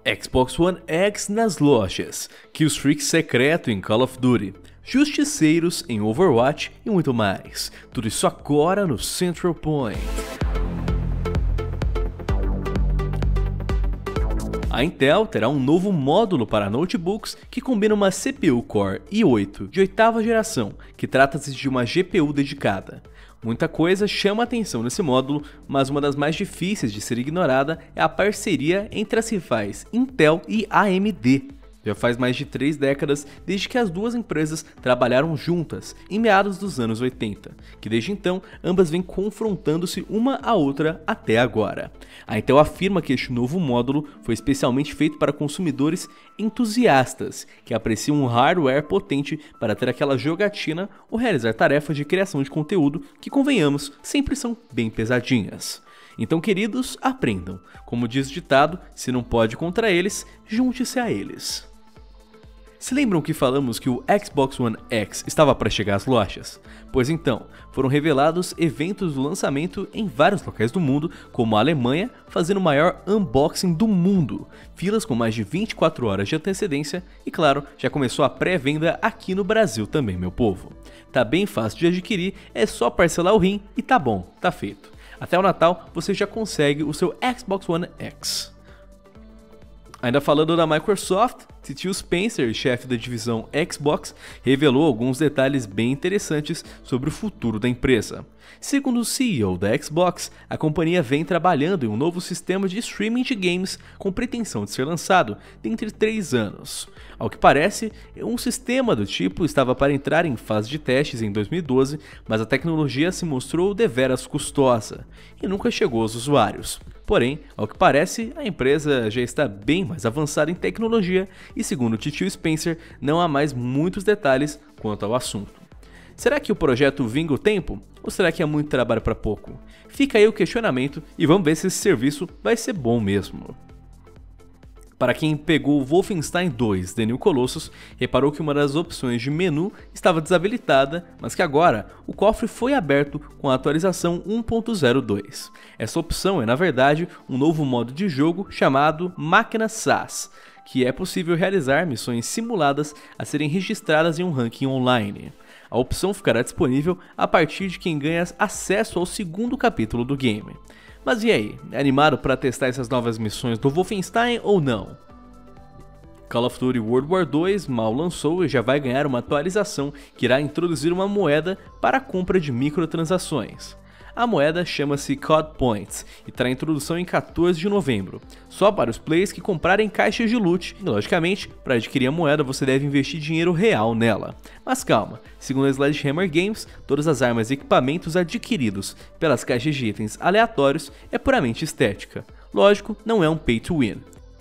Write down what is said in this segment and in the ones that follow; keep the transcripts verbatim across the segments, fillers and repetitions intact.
Xbox One X nas lojas, Killstreak secreto em Call of Duty, justiceiros em Overwatch e muito mais. Tudo isso agora no Central Point. A Intel terá um novo módulo para notebooks que combina uma C P U Core i oito de oitava geração, que trata-se de uma G P U dedicada. Muita coisa chama a atenção nesse módulo, mas uma das mais difíceis de ser ignorada é a parceria entre as rivais Intel e A M D. Já faz mais de três décadas desde que as duas empresas trabalharam juntas, em meados dos anos oitenta, que desde então ambas vêm confrontando-se uma a outra até agora. A Intel afirma que este novo módulo foi especialmente feito para consumidores entusiastas, que apreciam um hardware potente para ter aquela jogatina ou realizar tarefas de criação de conteúdo que, convenhamos, sempre são bem pesadinhas. Então, queridos, aprendam. Como diz o ditado, se não pode contra eles, junte-se a eles. Se lembram que falamos que o Xbox One X estava para chegar às lojas? Pois então, foram revelados eventos do lançamento em vários locais do mundo, como a Alemanha, fazendo o maior unboxing do mundo, filas com mais de vinte e quatro horas de antecedência e, claro, já começou a pré-venda aqui no Brasil também, meu povo. Tá bem fácil de adquirir, é só parcelar o rim e tá bom, tá feito. Até o Natal você já consegue o seu Xbox One X. Ainda falando da Microsoft, Phil Spencer, chefe da divisão Xbox, revelou alguns detalhes bem interessantes sobre o futuro da empresa. Segundo o C E O da Xbox, a companhia vem trabalhando em um novo sistema de streaming de games com pretensão de ser lançado dentro de três anos. Ao que parece, um sistema do tipo estava para entrar em fase de testes em dois mil e doze, mas a tecnologia se mostrou deveras custosa e nunca chegou aos usuários. Porém, ao que parece, a empresa já está bem mais avançada em tecnologia e, segundo o Phil Spencer, não há mais muitos detalhes quanto ao assunto. Será que o projeto vinga o tempo? Ou será que é muito trabalho para pouco? Fica aí o questionamento e vamos ver se esse serviço vai ser bom mesmo. Para quem pegou Wolfenstein dois The New Colossus, reparou que uma das opções de menu estava desabilitada, mas que agora o cofre foi aberto com a atualização um ponto zero dois. Essa opção é na verdade um novo modo de jogo chamado Máquina S U A S, que é possível realizar missões simuladas a serem registradas em um ranking online. A opção ficará disponível a partir de quem ganha acesso ao segundo capítulo do game. Mas e aí, é animado para testar essas novas missões do Wolfenstein ou não? Call of Duty World War dois mal lançou e já vai ganhar uma atualização que irá introduzir uma moeda para a compra de microtransações. A moeda chama-se C O D Points e terá introdução em quatorze de novembro, só para os players que comprarem caixas de loot, e logicamente, para adquirir a moeda você deve investir dinheiro real nela. Mas calma, segundo a Sledgehammer Games, todas as armas e equipamentos adquiridos pelas caixas de itens aleatórios é puramente estética. Lógico, não é um pay to win.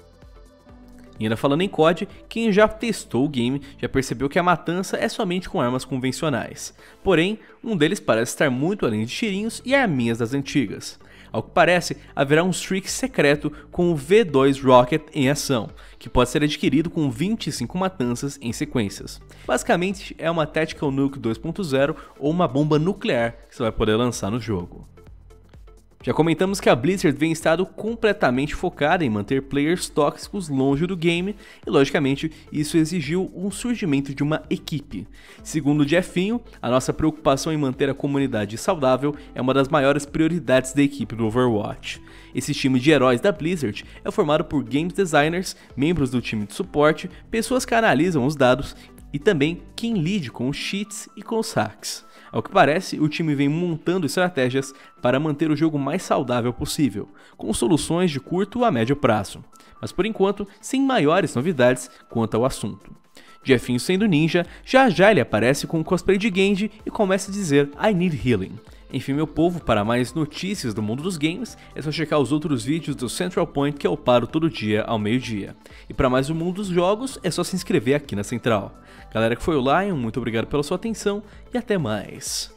E ainda falando em C O D, quem já testou o game já percebeu que a matança é somente com armas convencionais. Porém, um deles parece estar muito além de tirinhos e arminhas das antigas. Ao que parece, haverá um streak secreto com o V dois Rocket em ação, que pode ser adquirido com vinte e cinco matanças em sequências. Basicamente, é uma Tactical Nuke dois ponto zero ou uma bomba nuclear que você vai poder lançar no jogo. Já comentamos que a Blizzard vem estado completamente focada em manter players tóxicos longe do game e, logicamente, isso exigiu um surgimento de uma equipe. Segundo o Jeffinho, a nossa preocupação em manter a comunidade saudável é uma das maiores prioridades da equipe do Overwatch. Esse time de heróis da Blizzard é formado por game designers, membros do time de suporte, pessoas que analisam os dados e também quem lide com os cheats e com os hacks. Ao que parece, o time vem montando estratégias para manter o jogo mais saudável possível, com soluções de curto a médio prazo, mas por enquanto sem maiores novidades quanto ao assunto. Jeffinho sendo ninja, já já ele aparece com o cosplay de Genji e começa a dizer I need healing. Enfim, meu povo, para mais notícias do mundo dos games, é só checar os outros vídeos do Central Point que eu paro todo dia ao meio-dia. E para mais o mundo dos jogos, é só se inscrever aqui na Central. Galera que foi online, muito obrigado pela sua atenção e até mais.